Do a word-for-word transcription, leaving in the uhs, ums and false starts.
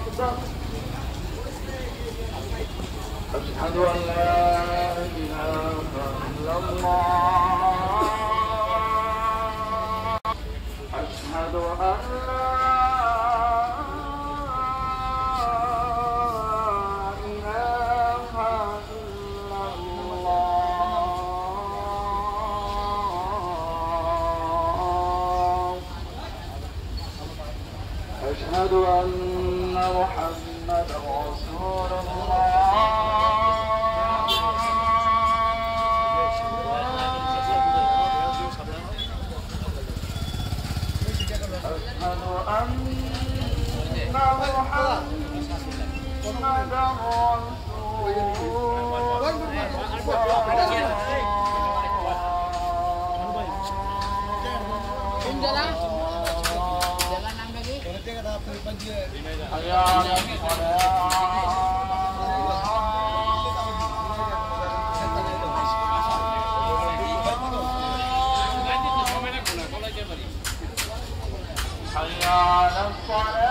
أكبر أشهد أن لا إله إلا الله أشهد أن لا إله إلا الله أشهد أن محمدا رسول الله أشهد أن محمدا حي على الصلاة